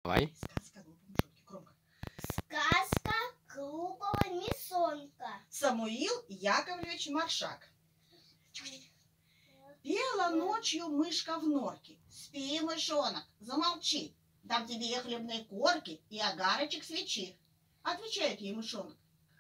Давай. Сказка глупого мышонка. Самуил Яковлевич Маршак. Пела ночью мышка в норке. Спи, мышонок, замолчи. Дам тебе я хлебные корки и огарочек свечи. Отвечает ей мышонок.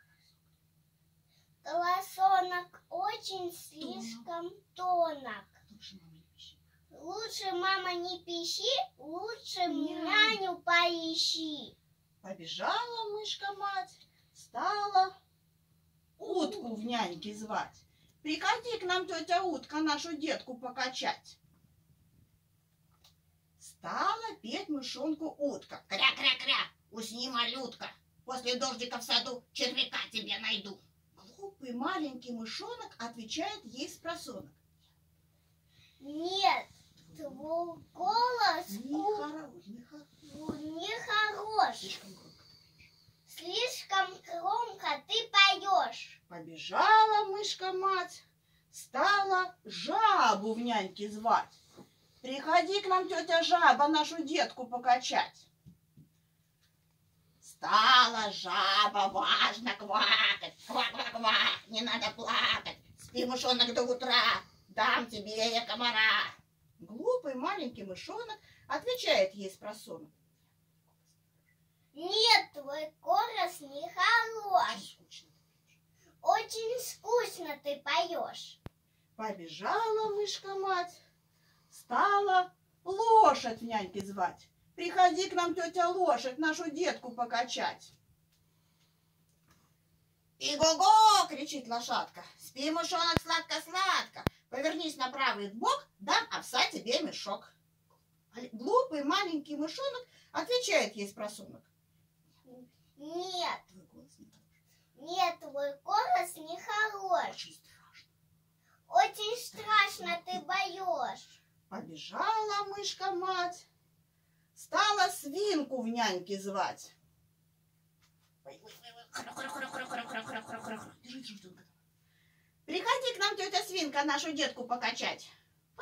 Голосонок очень слишком тонок. Лучше, мама, не пищи, лучше няню поищи. Побежала мышка-мать, стала утку в няньке звать. Приходи к нам, тетя утка, нашу детку покачать. Стала петь мышонку утка. Кря-кря-кря, усни, малютка, после дождика в саду червяка тебе найду. Глупый маленький мышонок отвечает ей спросонок. Нет, твой голос нехорош. Слишком громко ты поешь. Побежала мышка-мать, стала жабу в няньке звать. Приходи к нам, тетя жаба, нашу детку покачать. Стала жаба важно квакать. Квак-квак-квак, не надо плакать. Спи, мышонок, до утра, дам тебе я комара. Глупый маленький мышонок отвечает ей спросонок. Нет, твой голос нехорош. Очень скучно ты поешь. Побежала мышка-мать, стала лошадь в няньке звать. Приходи к нам, тетя лошадь, нашу детку покачать. «Иго-го!» — кричит лошадка. «Спи, мышонок, сладко-сладко. Повернись на правый бок, дам овса тебе мешок». Глупый маленький мышонок отвечает ей спросонок. Нет, нет, твой голос нехорош. Очень страшно ты боешь. Побежала мышка-мать, стала свинку в няньке звать. Приходи к нам, тетя свинка, нашу детку покачать.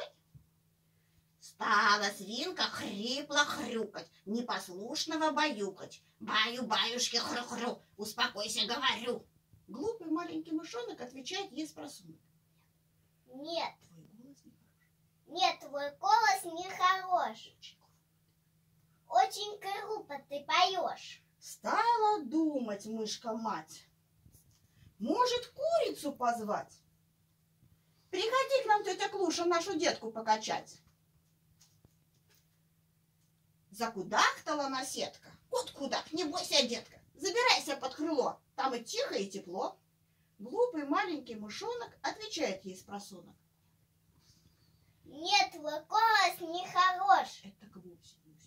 Стала свинка хрипло хрюкать, непослушного баюкать. Баю-баюшки хрю-хрю, успокойся, говорю. Глупый маленький мышонок отвечает ей спросонок. Нет. Нет, твой голос нехорош. Очень грубо ты поешь. Стала думать мышка-мать. Может, курицу позвать? Приходи к нам, тетя Клуша, нашу детку покачать. Закудахтала наседка. Кут-кудак, не бойся, детка. Забирайся под крыло, там и тихо, и тепло. Глупый маленький мышонок отвечает ей спросонок. Нет, твой голос нехорош. Это вовсе не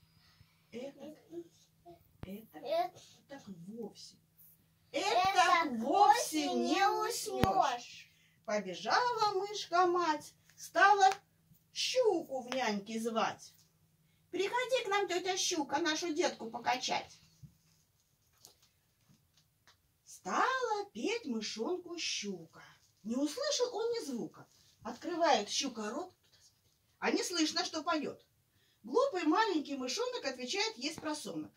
уснешь. Это так вовсе. Это вовсе не уснешь. Побежала мышка-мать, стала щуку в няньке звать. Приходи к нам, тетя щука, нашу детку покачать. Стала петь мышонку щука. Не услышал он ни звука. Открывает щука рот, а не слышно, что поет. Глупый маленький мышонок отвечает ей спросонок.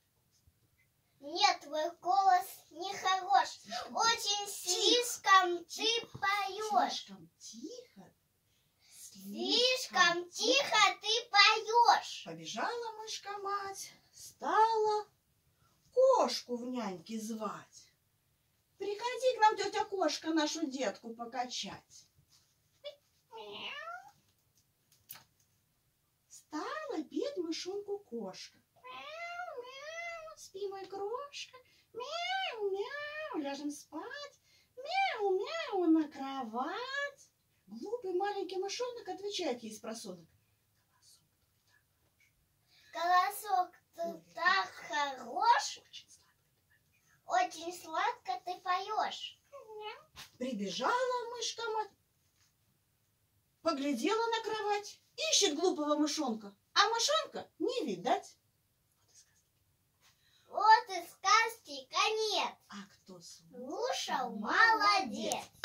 Нет, твой голос нехорош. Очень слишком ты поешь. Слишком тихо. Слишком тихо ты поешь. Побежала мышка-мать, стала кошку в няньке звать. Приходи к нам, тетя кошка, нашу детку покачать. Стала петь мышонку кошка. Мяу-мяу, спи, мой крошка. Мяу-мяу, ляжем спать. Мяу-мяу, на кровать. Глупый маленький мышонок отвечает ей спросонок. Голосок ты так хорош. Очень сладко ты поешь. Прибежала мышка-мать, поглядела на кровать, ищет глупого мышонка, а мышонка не видать. Вот и сказки конец. А кто Слушал, молодец.